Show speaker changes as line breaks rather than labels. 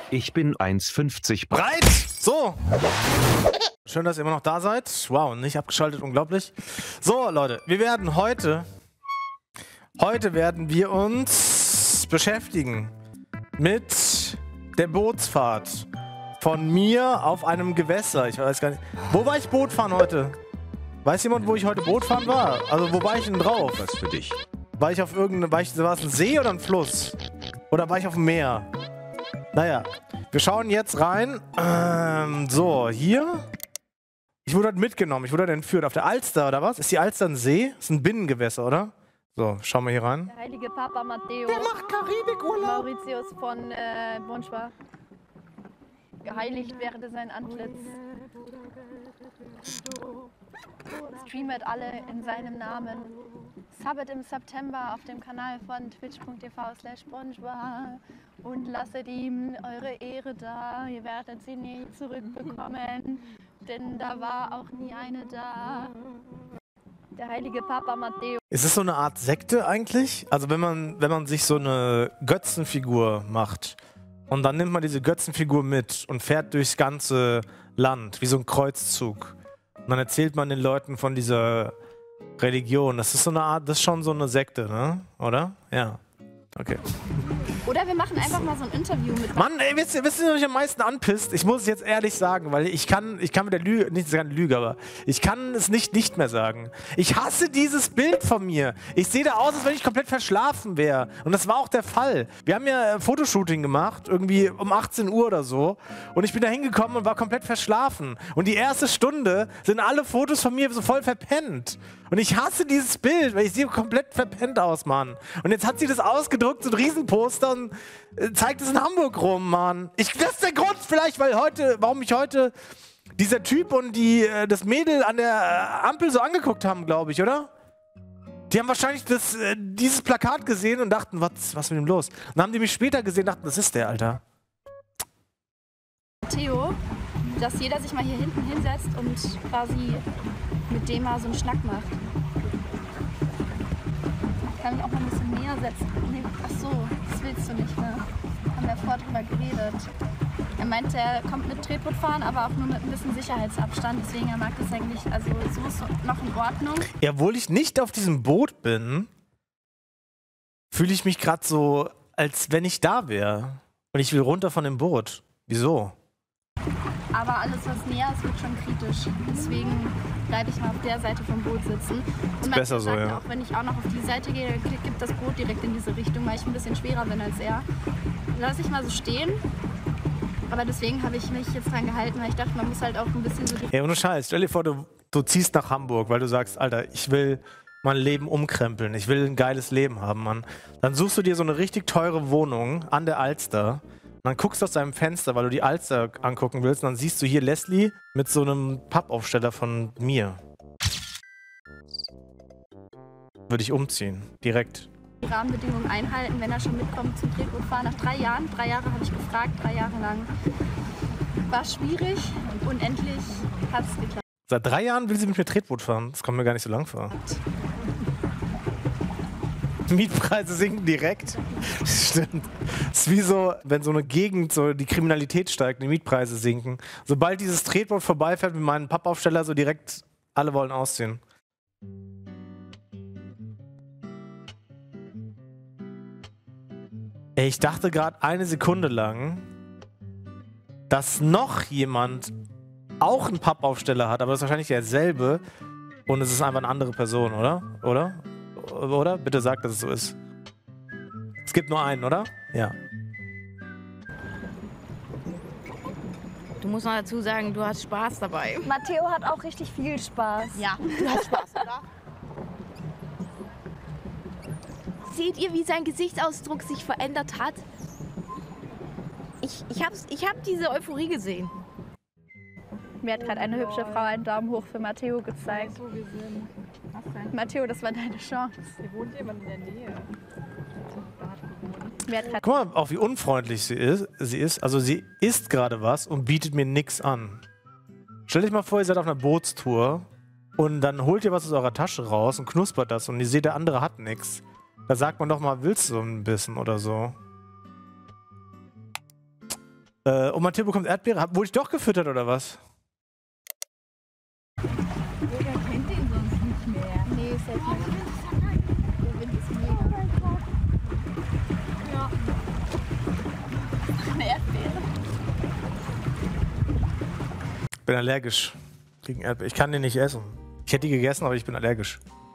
Ich bin 1,50 breit.
So. Schön, dass ihr immer noch da seid. Wow, nicht abgeschaltet, unglaublich. So, Leute, wir werden heute werden wir uns beschäftigen mit der Bootsfahrt von mir auf einem Gewässer. Ich weiß gar nicht. Wo war ich Boot fahren heute? Weiß jemand, wo ich heute Boot fahren war? Also, wo war ich denn drauf?
Was für dich?
War ich auf irgendeinem, war es ein See oder ein Fluss? Oder war ich auf dem Meer? Naja, wir schauen jetzt rein. So, hier. Ich wurde heute mitgenommen, ich wurde heute entführt. Auf der Alster, oder was? Ist die Alster ein See? Ist ein Binnengewässer, oder? So, schauen wir hier rein.
Der heilige Papa Matteo.
Der macht Karibikurlaub.
Mauritius von Bonschwa. Geheiligt während sein Antlitz. Streamet alle in seinem Namen. Subbet im September auf dem Kanal von twitch.tv/Bonschwa und lasset ihm eure Ehre da. Ihr werdet sie nie zurückbekommen, denn da war auch nie eine da. Der heilige Papa Matteo.
Ist es so eine Art Sekte eigentlich? Also wenn man sich so eine Götzenfigur macht und dann nimmt man diese Götzenfigur mit und fährt durchs ganze Land, wie so ein Kreuzzug. Und dann erzählt man den Leuten von dieser Religion. Das ist so eine Art, das ist schon so eine Sekte, ne? Oder? Ja. Okay.
Oder wir machen einfach mal so ein Interview mit...
Mann, ey, wisst ihr, was mich am meisten anpisst? Ich muss es jetzt ehrlich sagen, weil ich kann mit der Lüge, nicht sagen Lüge, aber ich kann es nicht mehr sagen. Ich hasse dieses Bild von mir. Ich sehe da aus, als wenn ich komplett verschlafen wäre. Und das war auch der Fall. Wir haben ja ein Fotoshooting gemacht, irgendwie um 18 Uhr oder so. Und ich bin da hingekommen und war komplett verschlafen. Und die erste Stunde sind alle Fotos von mir so voll verpennt. Und ich hasse dieses Bild, weil ich sehe komplett verpennt aus, Mann. Und jetzt hat sie das ausgedruckt, so ein Riesenposter und zeigt es in Hamburg rum, Mann. Das ist der Grund vielleicht, warum mich heute dieser Typ und das Mädel an der Ampel so angeguckt haben, glaube ich, oder? Die haben wahrscheinlich dieses Plakat gesehen und dachten, was ist mit ihm los? Und dann haben die mich später gesehen und dachten, das ist der, Alter.
Theo, dass jeder sich mal hier hinten hinsetzt und quasi mit dem mal so einen Schnack macht. Ich kann mich auch mal ein bisschen näher setzen. Nee, ach so, das willst du nicht, ne? Haben wir vorher drüber geredet. Er meinte, er kommt mit Tretboot fahren, aber auch nur mit ein bisschen Sicherheitsabstand. Deswegen, er mag das eigentlich, also so ist noch in Ordnung.
Ja, obwohl ich nicht auf diesem Boot bin, fühle ich mich gerade so, als wenn ich da wäre. Und ich will runter von dem Boot. Wieso?
Aber alles, was näher ist, wird schon kritisch. Deswegen bleibe ich mal auf der Seite vom Boot sitzen. Und
besser so, ja.
Auch wenn ich auch noch auf die Seite gehe, gibt das Boot direkt in diese Richtung, weil ich ein bisschen schwerer bin als er. Lass ich mal so stehen. Aber deswegen habe ich mich jetzt dran gehalten, weil ich dachte, man muss halt auch ein bisschen so...
Ey, ohne Scheiß, stell dir vor, du ziehst nach Hamburg, weil du sagst, Alter, ich will mein Leben umkrempeln, ich will ein geiles Leben haben, Mann. Dann suchst du dir so eine richtig teure Wohnung an der Alster. Und dann guckst du aus deinem Fenster, weil du die Alster angucken willst. Und dann siehst du hier Leslie mit so einem Pappaufsteller von mir. Würde ich umziehen. Direkt.
Die Rahmenbedingungen einhalten, wenn er schon mitkommt zum Tretbootfahren. Nach 3 Jahren, 3 Jahre habe ich gefragt, 3 Jahre lang. War schwierig und endlich hat es geklappt.
Seit 3 Jahren will sie mit mir Tretboot fahren. Das kommt mir gar nicht so lang vor. Mietpreise sinken direkt. Stimmt. Es ist wie so, wenn so eine Gegend, so die Kriminalität steigt, die Mietpreise sinken. Sobald dieses Tretboot vorbeifährt mit meinem Pappaufsteller, so direkt, alle wollen ausziehen. Ey, ich dachte gerade eine Sekunde lang, dass noch jemand auch einen Pappaufsteller hat, aber das ist wahrscheinlich derselbe und es ist einfach eine andere Person, oder? Oder? Bitte sag, dass es so ist. Es gibt nur einen, oder? Ja.
Du musst noch dazu sagen, du hast Spaß dabei.
Matteo hat auch richtig viel Spaß.
Ja, du hast Spaß, oder? Seht ihr, wie sein Gesichtsausdruck sich verändert hat? Ich hab diese Euphorie gesehen.
Mir hat gerade eine hübsche Frau einen Daumen hoch für Matteo gezeigt. Matteo, das war deine Chance.
Hier wohnt jemand in der Nähe.
Guck mal, auch wie unfreundlich sie ist. Also sie isst gerade was und bietet mir nichts an. Stell dich mal vor, ihr seid auf einer Bootstour und dann holt ihr was aus eurer Tasche raus und knuspert das und ihr seht, der andere hat nichts. Da sagt man doch mal, willst du so ein bisschen oder so. Und Matteo bekommt Erdbeere. Wurde ich doch gefüttert oder was?
Jeder kennt ihn sonst nicht mehr.
Nee, ist jetzt nicht. Der Wind ist mega. Ja. Eine Erdbeere.
Ich bin allergisch gegen Erdbeeren. Ich kann den nicht essen. Ich hätte die gegessen, aber ich bin allergisch.